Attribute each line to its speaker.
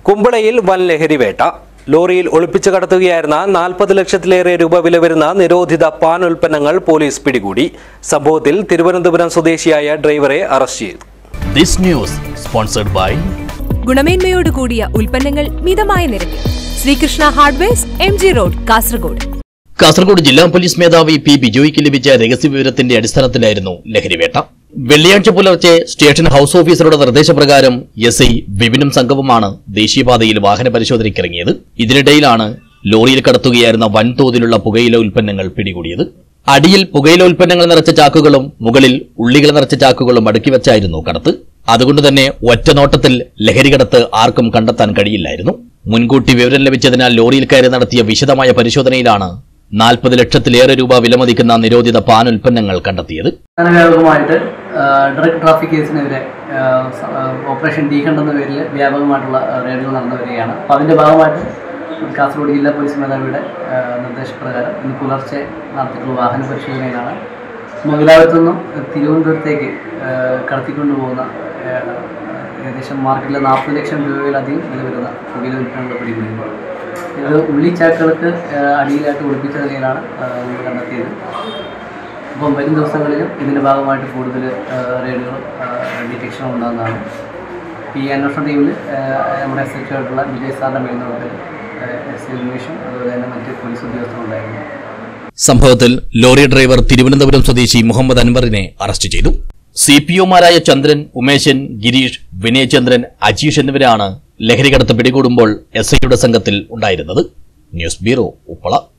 Speaker 1: കുമ്പളയിൽ വൻ ലഹരിവേട്ട. ലോറിയിൽ ഒളിപ്പിച്ചു കടത്തുകയായിരുന്ന 40 ലക്ഷത്തിലേറെ രൂപ വില വരുന്ന നിരോധിത പാൻ ഉൽപ്പന്നങ്ങൾ പോലീസ് പിടികൂടി. സംഭവത്തിൽ തിരുവനന്തപുരം സ്വദേശിയായ ഡ്രൈവറെ അറസ്റ്റ് ചെയ്തു.
Speaker 2: ദിസ് ന്യൂസ് സ്പോൺസർഡ് ബൈ
Speaker 3: ഗുണമേന്മയോട് കൂടിയ ഉൽപ്പന്നങ്ങൾ മിതമായ നിരക്കിൽ Sreekrishna hardwares, MG road, Kasaragod.
Speaker 2: Kasaragod ജില്ലാ പോലീസ് മേധാവി പി ബിജോയ്ക്ക് ലഭിച്ച രഹസ്യവിവരത്തിന്റെ അടിസ്ഥാനത്തിലായിരുന്നു ലഹരിവേട്ട. വെള്ളിയാഴ്ച പുലർച്ചെ സ്റ്റേഷൻ ഹൌസ് ഓഫീസറുടെ നിർദ്ദേശപ്രകാരം SI വിപിനും സംഘവുമാണ് ദേശീയപാതയിൽ വാഹന പരിശോധനയ്ക്കിറങ്ങിയത്. ഇതിനിടയിലാണ് ലോറിയിൽ കടത്തുകയായിരുന്ന വൻതോതിലുള്ള പുകയില ഉൽപ്പന്നങ്ങൾ പിടികൂടിയത്. അടിയിൽ പുകയില ഉൽപ്പന്നങ്ങൾ നിറച്ച ചാക്കുകളും മുകളിൽ ഉള്ളികൾ നിറച്ച ചാക്കുകളും അടുക്കിവെച്ചായിരുന്നു കടത്ത്. അതുകൊണ്ട് തന്നെ ഒറ്റനോട്ടത്തിൽ ലഹരി കടത്ത് ആർക്കും കണ്ടെത്താൻ കഴിയില്ലായിരുന്നു. മുൻകൂട്ടി വിവരം ലഭിച്ചതിനാൽ ലോറിയിൽ കയറി നടത്തിയ വിശദമായ പരിശോധനയിലാണ് 40 ലക്ഷത്തിലേറെ രൂപ വിലമതിക്കുന്ന നിരോധിത പാൻ ഉൽപ്പന്നങ്ങൾ കണ്ടെത്തിയത്.
Speaker 4: വ്യാപകമായിട്ട് ഡ്രഗ് ട്രാഫിക് കേസിനെതിരെ ഓപ്പറേഷൻ ഡീകണ്ട് എന്ന പേരിൽ വ്യാപകമായിട്ടുള്ള റെയ്ഡുകൾ നടന്നു വരികയാണ്. അപ്പോൾ അതിൻ്റെ ഭാഗമായിട്ട് കാസർഗോഡ് ജില്ലാ പോലീസ് മേധാവിയുടെ നിർദ്ദേശപ്രകാരം ഇന്ന് പുലർച്ചെ നടത്തിയിട്ടുള്ള വാഹന പരിശോധനയിലാണ് മംഗലാപുരത്തു നിന്നും തിരുവനന്തപുരത്തേക്ക് കടത്തിക്കൊണ്ടുപോകുന്ന ഏകദേശം മാർക്കറ്റിലെ 40 ലക്ഷം രൂപയിലധികം വില വരുന്ന പുകയില ഉൽപ്പന്നങ്ങൾ പിടികൂടുന്നത്. ഇത് ഉള്ളിച്ചാക്കുകൾക്ക് അടിയിലായിട്ട് ഒളിപ്പിച്ച നിലയിലാണ് കണ്ടെത്തിയത്. അപ്പം വരും ദിവസങ്ങളിലും ഇതിൻ്റെ ഭാഗമായിട്ട് കൂടുതൽ റെയ്ഡുകളും ഡിറ്റക്ഷനും ഉണ്ടാകുന്നതാണ്. ഈ അന്വേഷണ ടീമിൽ നമ്മുടെ SHO ആയിട്ടുള്ള വിജയ് സാറിൻ്റെ മേൽനോട്ടത്തിൽ SI ഉന്മേഷും അതുപോലെ തന്നെ മറ്റ് പോലീസ് ഉദ്യോഗസ്ഥരുണ്ടായിരുന്നു.
Speaker 2: സംഭവത്തിൽ ലോറി ഡ്രൈവർ തിരുവനന്തപുരം സ്വദേശി മുഹമ്മദ് അൻവറിനെ അറസ്റ്റ് ചെയ്തു. CPOമാരായ ചന്ദ്രൻ, ഉമേശൻ, ഗിരീഷ്, വിനയചന്ദ്രൻ, അജീഷ് എന്നിവരാണ് ലഹരി കടത്ത് പിടികൂടുമ്പോൾ SIയുടെ സംഘത്തിൽ ഉണ്ടായിരുന്നത്. News bureau, Uppala.